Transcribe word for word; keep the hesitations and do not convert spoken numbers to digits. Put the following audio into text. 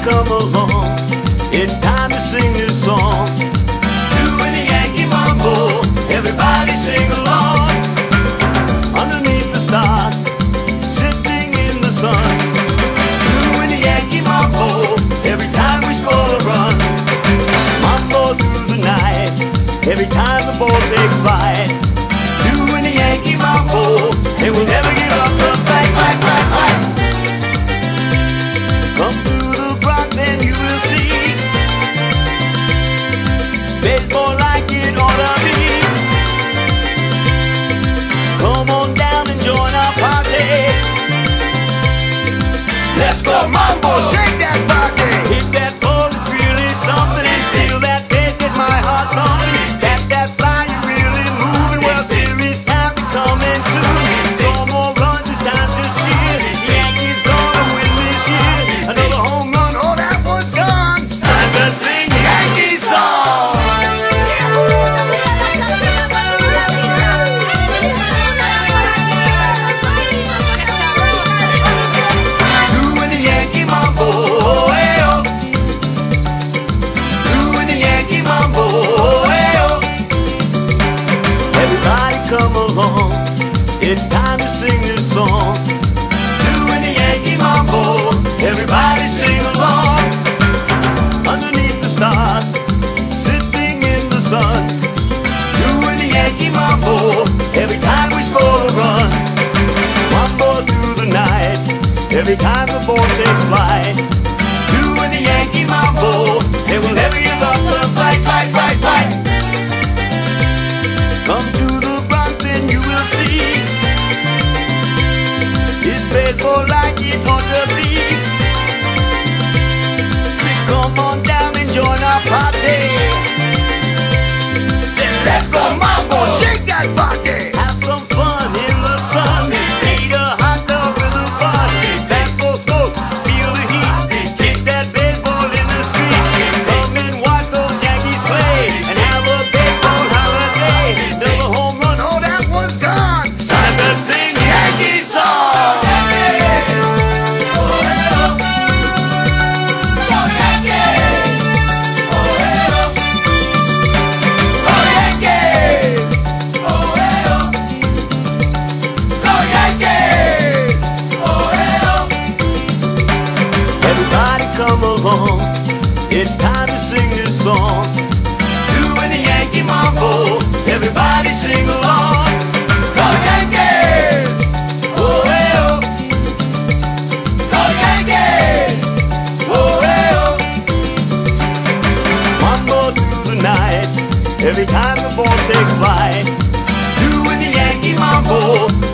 come along. It's time to sing this song. Doing the Yankee Mambo, everybody sing along. Underneath the stars, sitting in the sun. Doing the Yankee Mambo, every time we score a run. Mambo through the night, every time the ball takes flight. Doing the Yankee Mambo, and we'll never give up the fight, fight, fight, fight. Come to the Bronx and you will see baseball like it ought to be. Come on down and join our party. Let's go Mambo, shake that body. Hit that ball, it's really something. And steal that bass, get my heart thumping. That's that fly, you really moving. Well, series time to coming soon. No more runs, it's time to cheer. Yankees gonna win this year. Another home run, oh that one's gone. Time to sing Yankee song. Doing the Yankee Mambo, oh, hey, oh. Doing the Yankee Mambo, oh, hey, oh. Everybody come along, it's time to sing this song. Doing the Yankee Mambo, everybody sing along. Underneath the stars, sitting in the sun. Doing the Yankee Mambo, every time we score a run. Mambo through the night, every time the ball takes flight. Doing the Yankee Mambo, and we'll never give up the fight, fight, fight, fight. Come to the Bronx and you will see it's baseball like it ought to be. Come on down and join our party. Say, let's go Mambo, shake that body. Have some fun in the sun. Eat a hot dog with a bun. Fastball smokes, feel the heat. Kick that baseball in the street. Come and watch those Yankees play and have a baseball holiday. Another home run, oh that one's gone. Time to sing Yankee song. Everybody come along, it's time to sing this song. Doing the Yankee Mambo, everybody sing along. Go Yankees! Oh, hey, oh. Go Yankees! Oh, hey, oh. Mambo through the night, every time the ball takes flight. Doing the Yankee Mambo,